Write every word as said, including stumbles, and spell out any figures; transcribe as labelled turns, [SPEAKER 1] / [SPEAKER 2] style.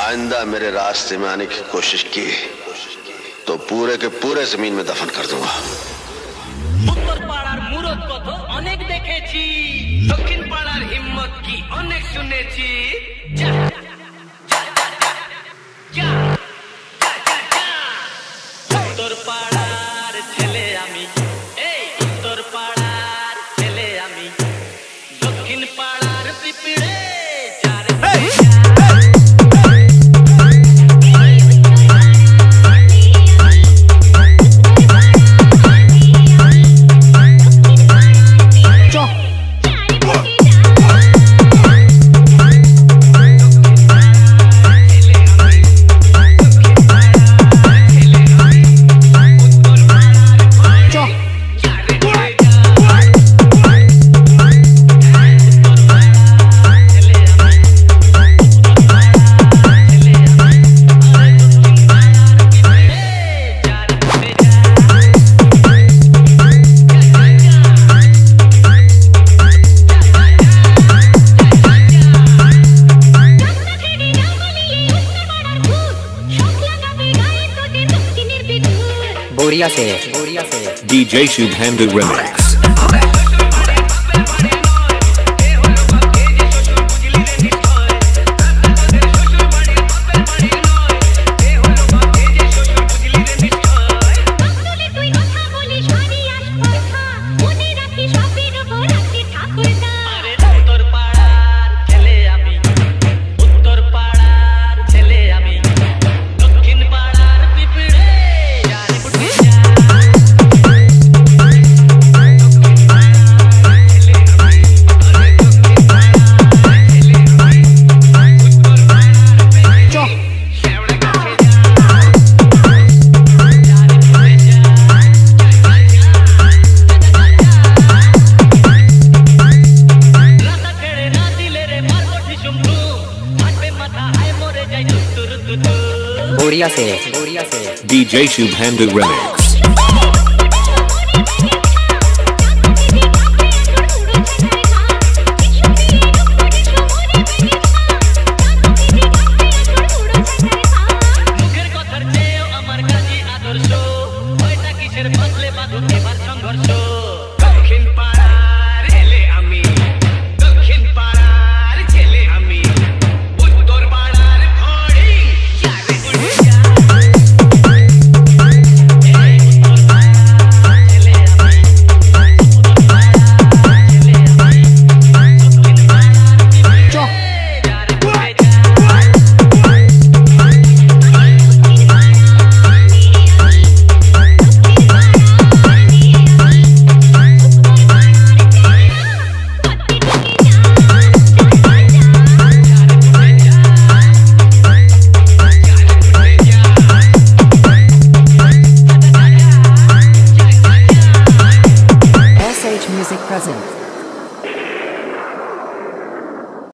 [SPEAKER 1] आइंदा मेरे रास्ते में आने की कोशिश की तो पूरे के पूरे जमीन में दफन कर दूंगा।
[SPEAKER 2] उत्तर पाड़ार मुरत कथा अनेक देखेছি, दक्षिण पाड़ार हिम्मत की अनेक শুনেছি। जा जा जा जा जा उत्तर पाड़ार ছেলে আমি, এই उत्तर पाड़ार ছেলে আমি, দক্ষিণ পাড়ার পিপড়ে যারে
[SPEAKER 3] बोरिया से बोरिया से
[SPEAKER 4] डीजे शुभेंदु रिमिक्स।
[SPEAKER 3] बोरिया से बोरिया से
[SPEAKER 4] DJ Shubhendu remix.
[SPEAKER 3] Music present.